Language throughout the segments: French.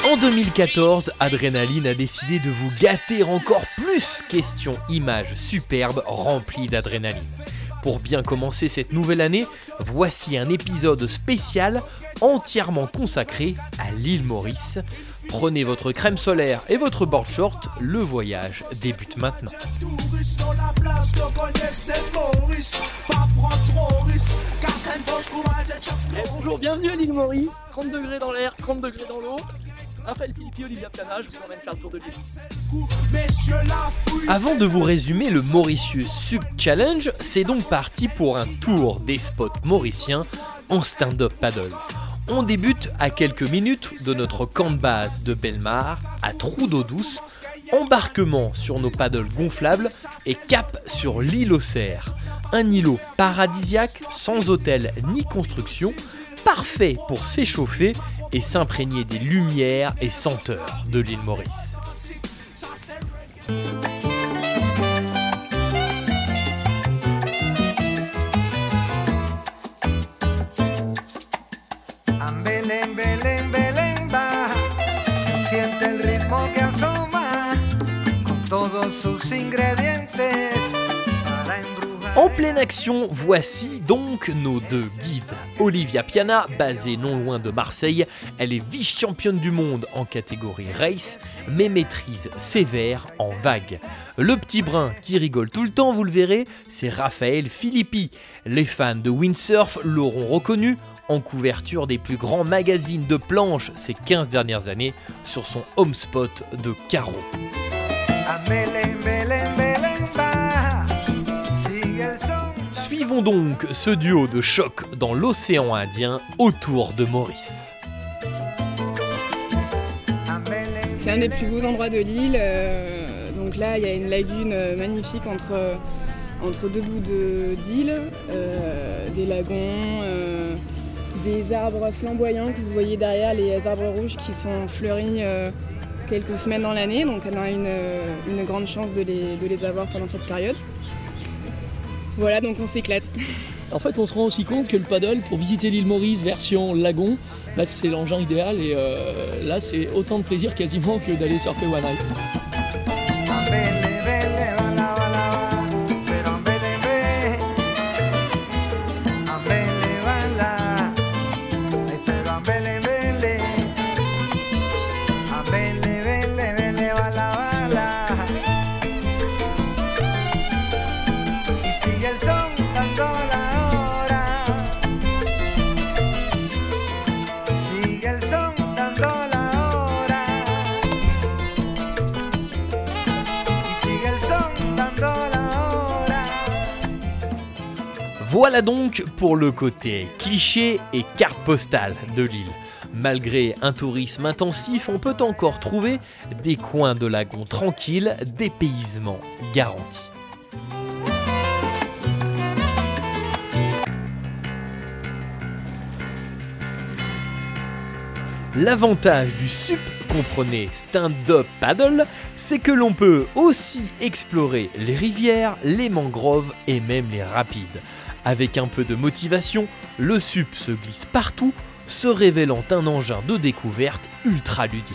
En 2014, Adrénaline a décidé de vous gâter encore plus. Question images superbes remplies d'adrénaline. Pour bien commencer cette nouvelle année, voici un épisode spécial entièrement consacré à l'île Maurice. Prenez votre crème solaire et votre board short, le voyage débute maintenant. Bonjour, bienvenue à l'île Maurice, 30 degrés dans l'air, 30 degrés dans l'eau. Raphaël Philippi, Olivia Piana, je vous emmène faire le tour de l'île. Avant de vous résumer le Mauritius Sub Challenge, c'est donc parti pour un tour des spots mauriciens en stand-up paddle. On débute à quelques minutes de notre camp de base de Bellemare à Trou d'eau douce, embarquement sur nos paddles gonflables et cap sur l'île aux Cerfs. Un îlot paradisiaque, sans hôtel ni construction, parfait pour s'échauffer et s'imprégner des lumières et senteurs de l'île Maurice. En pleine action, voici donc nos deux guides. Olivia Piana, basée non loin de Marseille, elle est vice-championne du monde en catégorie race, mais maîtrise sévère en vague. Le petit brun qui rigole tout le temps, vous le verrez, c'est Raphaël Philippi. Les fans de windsurf l'auront reconnu en couverture des plus grands magazines de planche ces 15 dernières années sur son home spot de Carreau. Suivons donc ce duo de choc dans l'océan Indien autour de Maurice. C'est un des plus beaux endroits de l'île. Donc là, il y a une lagune magnifique entre deux bouts d'île, des lagons, des arbres flamboyants que vous voyez derrière, les arbres rouges qui sont fleuris quelques semaines dans l'année. Donc on a une grande chance de les avoir pendant cette période. Voilà, donc on s'éclate. En fait, on se rend aussi compte que le paddle, pour visiter l'île Maurice version lagon, là c'est l'engin idéal et là c'est autant de plaisir quasiment que d'aller surfer one night. Voilà donc pour le côté cliché et carte postale de l'île. Malgré un tourisme intensif, on peut encore trouver des coins de lagons tranquilles, dépaysement garanti. L'avantage du SUP, comprenez stand-up paddle, c'est que l'on peut aussi explorer les rivières, les mangroves et même les rapides. Avec un peu de motivation, le SUP se glisse partout, se révélant un engin de découverte ultra ludique.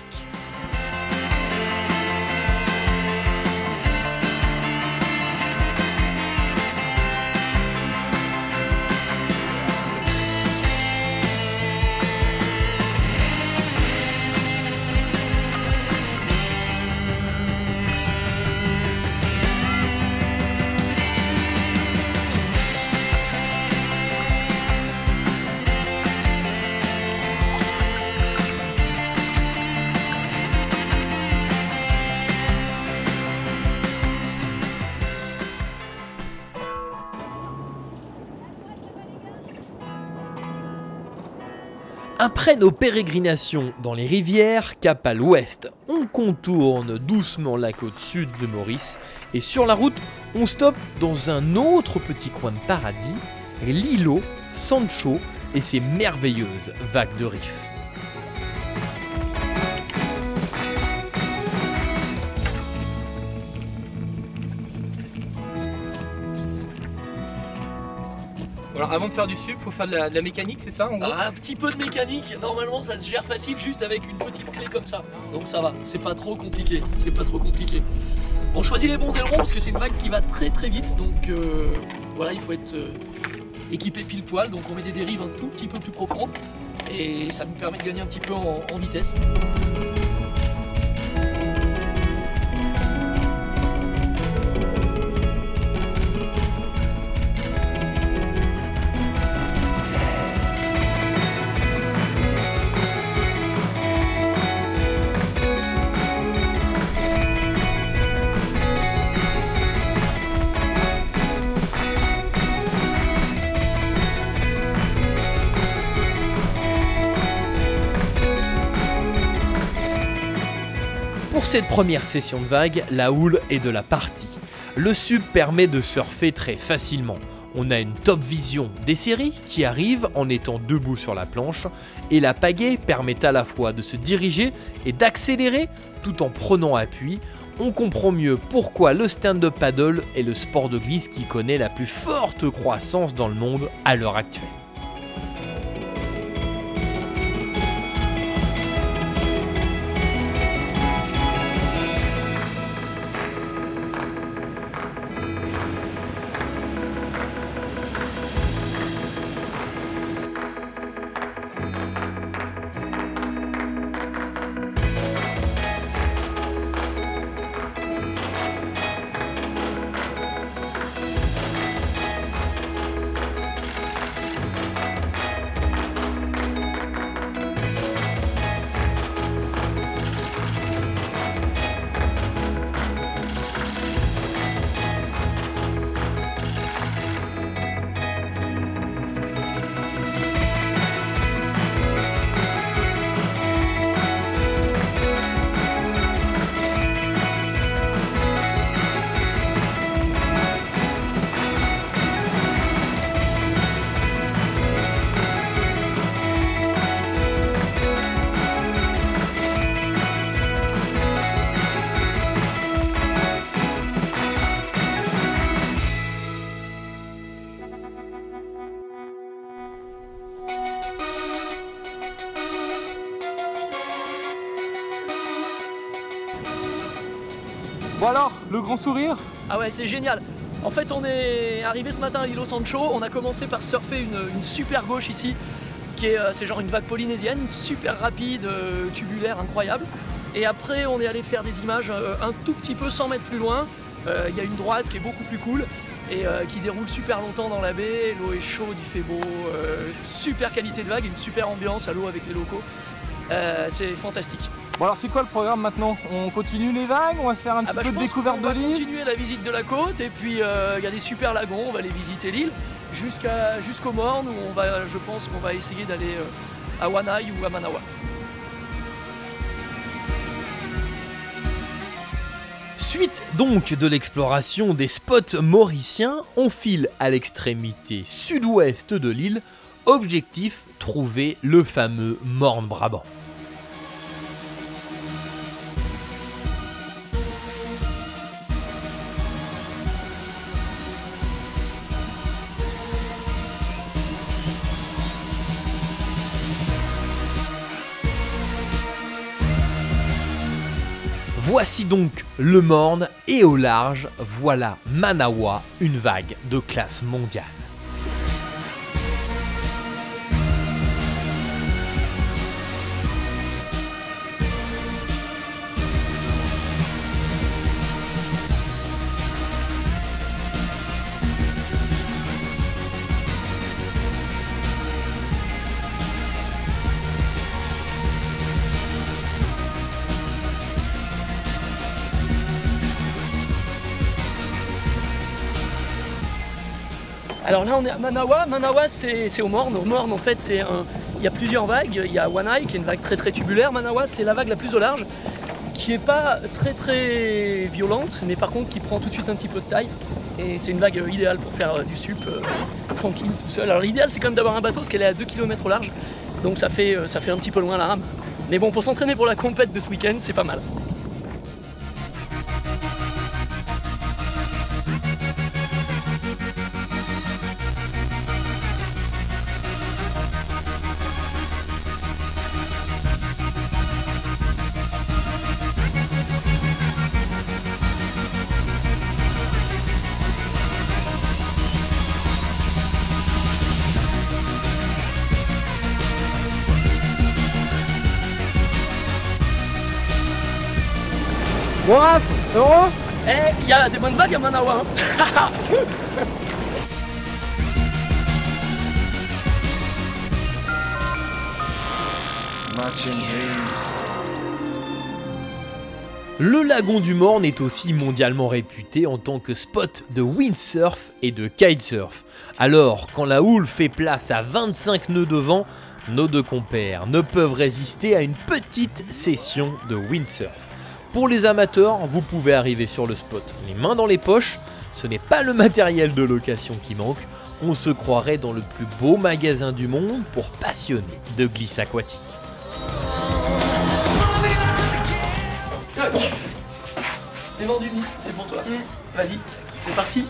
Après nos pérégrinations dans les rivières, cap à l'ouest, on contourne doucement la côte sud de Maurice et sur la route, on stoppe dans un autre petit coin de paradis, l'îlot Sancho et ses merveilleuses vagues de riff. Alors avant de faire du sup, faut faire de la mécanique, c'est ça en gros? Un petit peu de mécanique, normalement ça se gère facile juste avec une petite clé comme ça. Donc ça va, c'est pas trop compliqué, c'est pas trop compliqué. On choisit les bons ailerons parce que c'est une vague qui va très très vite, donc voilà, il faut être équipé pile poil, donc on met des dérives un tout petit peu plus profondes et ça nous permet de gagner un petit peu en vitesse. Pour cette première session de vague, la houle est de la partie. Le sup permet de surfer très facilement. On a une top vision des séries qui arrivent en étant debout sur la planche et la pagaie permet à la fois de se diriger et d'accélérer tout en prenant appui. On comprend mieux pourquoi le stand-up paddle est le sport de glisse qui connaît la plus forte croissance dans le monde à l'heure actuelle. Bon alors, le grand sourire? Ah ouais, c'est génial. En fait, on est arrivé ce matin à l'îlot Sancho, on a commencé par surfer une super gauche ici, qui est c'est genre une vague polynésienne, super rapide, tubulaire, incroyable. Et après, on est allé faire des images un tout petit peu 100 mètres plus loin. Il y a une droite qui est beaucoup plus cool et qui déroule super longtemps dans la baie. L'eau est chaude, il fait beau, super qualité de vague, une super ambiance à l'eau avec les locaux. C'est fantastique. Bon alors c'est quoi le programme maintenant? On continue les vagues? On va faire un petit peu de découverte de l'île? On va continuer la visite de la côte et puis il y a des super lagons, on va aller visiter l'île jusqu'au Morne où je pense qu'on va essayer d'aller à Wanaï ou à Manawa. Suite donc de l'exploration des spots mauriciens, on file à l'extrémité sud-ouest de l'île. Objectif, trouver le fameux Morne Brabant. Voici donc le Morne et au large, voilà Manawa, une vague de classe mondiale. Alors là on est à Manawa, Manawa c'est au Morne. Au Morne en fait il y a plusieurs vagues, il y a Wanaï qui est une vague très tubulaire, Manawa c'est la vague la plus au large, qui est pas très violente, mais par contre qui prend tout de suite un petit peu de taille. Et c'est une vague idéale pour faire du sup tranquille tout seul. Alors l'idéal c'est quand même d'avoir un bateau parce qu'elle est à 2 km au large, donc ça fait un petit peu loin la rame. Mais bon, pour s'entraîner pour la compète de ce week-end, c'est pas mal. Bon Raph, heureux? Eh, il y a des bonnes vagues à Manawa, hein. Le lagon du Morne est aussi mondialement réputé en tant que spot de windsurf et de kitesurf. Alors, quand la houle fait place à 25 nœuds de vent, nos deux compères ne peuvent résister à une petite session de windsurf. Pour les amateurs, vous pouvez arriver sur le spot les mains dans les poches, ce n'est pas le matériel de location qui manque, on se croirait dans le plus beau magasin du monde pour passionnés de glisse aquatique. C'est vendu, Miss, c'est pour toi. Vas-y, c'est parti.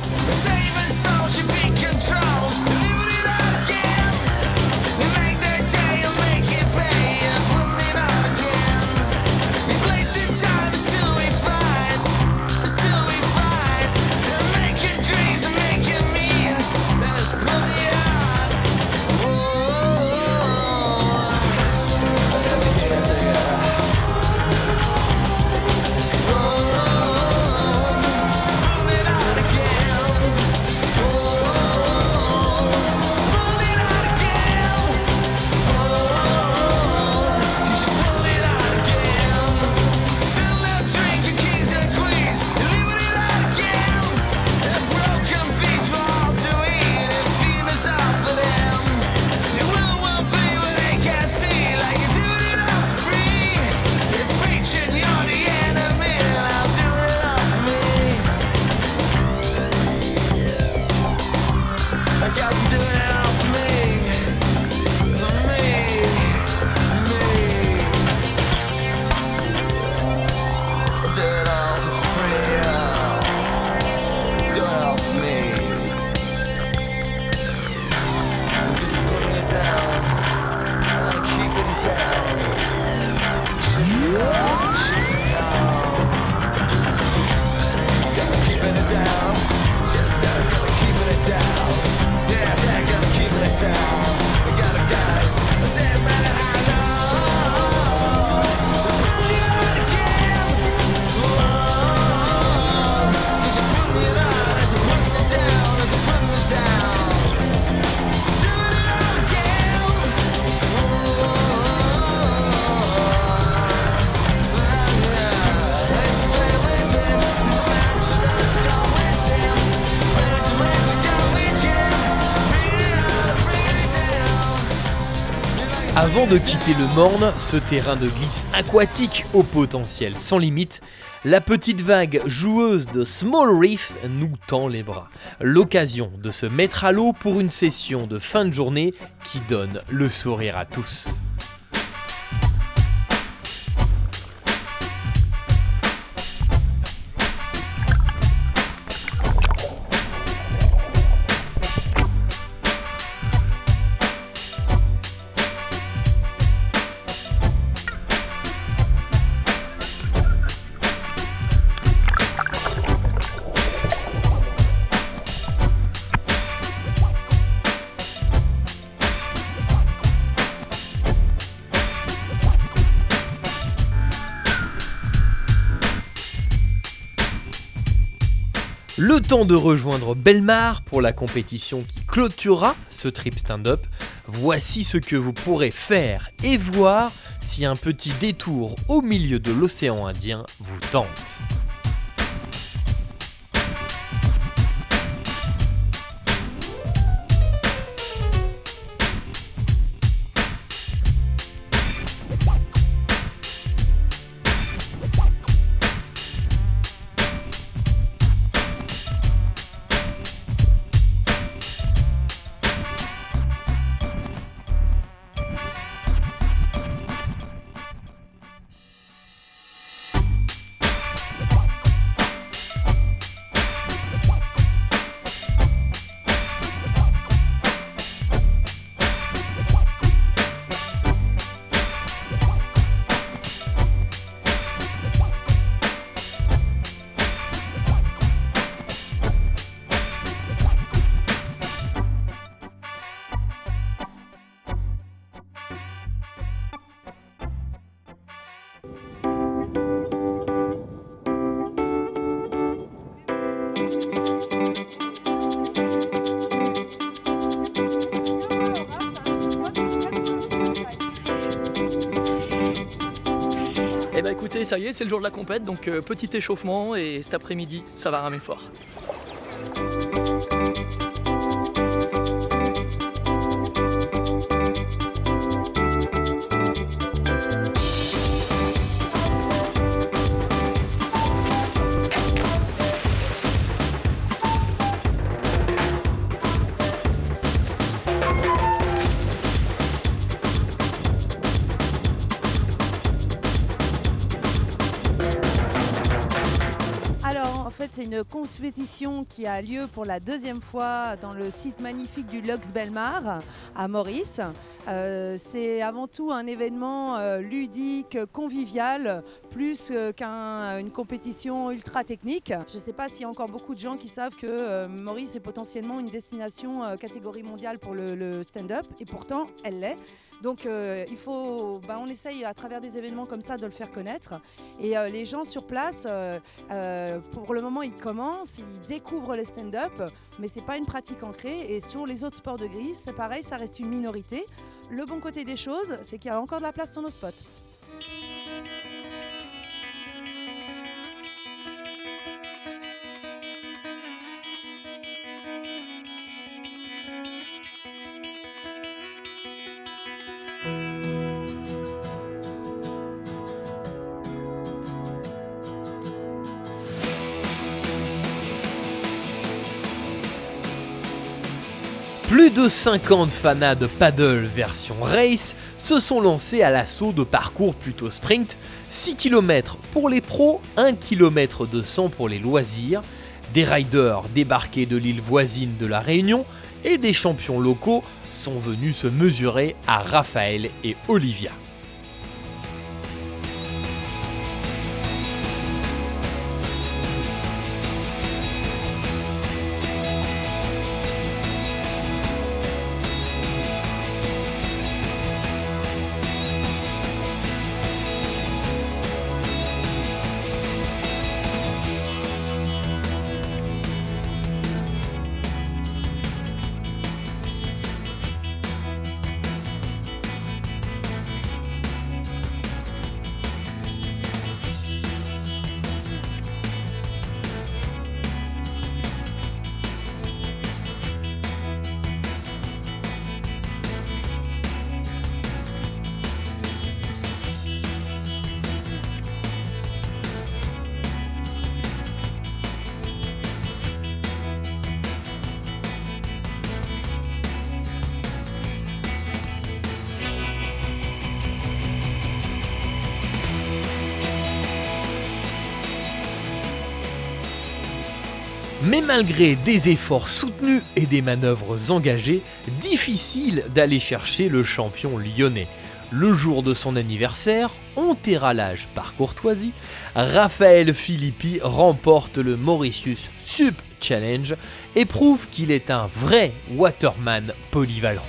Avant de quitter le Morne, ce terrain de glisse aquatique au potentiel sans limite, la petite vague joueuse de Small Reef nous tend les bras. L'occasion de se mettre à l'eau pour une session de fin de journée qui donne le sourire à tous. Le temps de rejoindre Bellemare pour la compétition qui clôturera ce trip stand-up. Voici ce que vous pourrez faire et voir si un petit détour au milieu de l'océan Indien vous tente. ça y est, c'est le jour de la compète, donc petit échauffement et cet après-midi, ça va ramer fort. C'est une compétition qui a lieu pour la deuxième fois dans le site magnifique du Luxe Belmar à Maurice. C'est avant tout un événement ludique, convivial, plus qu'une compétition ultra technique. Je ne sais pas s'il y a encore beaucoup de gens qui savent que Maurice est potentiellement une destination catégorie mondiale pour le stand-up, et pourtant elle l'est. Donc on essaye à travers des événements comme ça de le faire connaître. Et les gens sur place, pour le moment ils commencent, ils découvrent le stand-up, mais c'est pas une pratique ancrée. Et sur les autres sports de glisse, c'est pareil, ça reste une minorité. Le bon côté des choses, c'est qu'il y a encore de la place sur nos spots. Plus de 50 fanas de paddle version race se sont lancés à l'assaut de parcours plutôt sprint, 6 km pour les pros, 1 km 200 pour les loisirs, des riders débarqués de l'île voisine de la Réunion et des champions locaux sont venus se mesurer à Raphaël et Olivia. Mais malgré des efforts soutenus et des manœuvres engagées, difficile d'aller chercher le champion lyonnais. Le jour de son anniversaire, on terra l'âge par courtoisie, Raphaël Philippi remporte le Mauritius Sup Challenge et prouve qu'il est un vrai waterman polyvalent.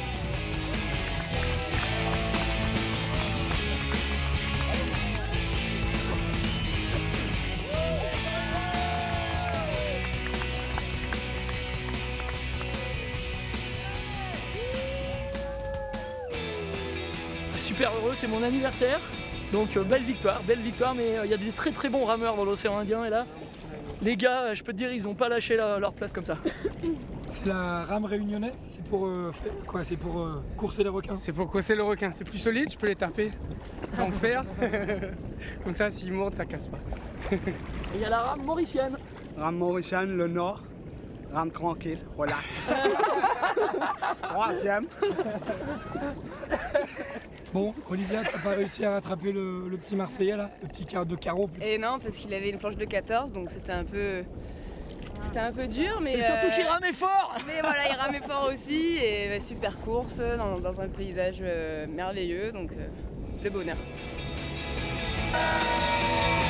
Super heureux, c'est mon anniversaire, donc belle victoire, mais il y a des très très bons rameurs dans l'océan Indien et là, les gars, je peux te dire, ils n'ont pas lâché leur place comme ça. C'est la rame réunionnaise, c'est pour quoi? C'est pour courser les requins? C'est pour courser le requin, c'est plus solide, je peux les taper sans fer, comme ça s'ils mordent ça casse pas. Et il y a la rame mauricienne. Rame mauricienne, le nord, rame tranquille, relax. Troisième. Bon, Olivia, t'as pas réussi à rattraper le petit Marseillais là, le petit de carreau plutôt? Et non, parce qu'il avait une planche de 14, donc c'était un peu dur, mais... C'est surtout qu'il ramait fort. Mais voilà, il ramait fort aussi, et super course dans un paysage merveilleux, donc le bonheur.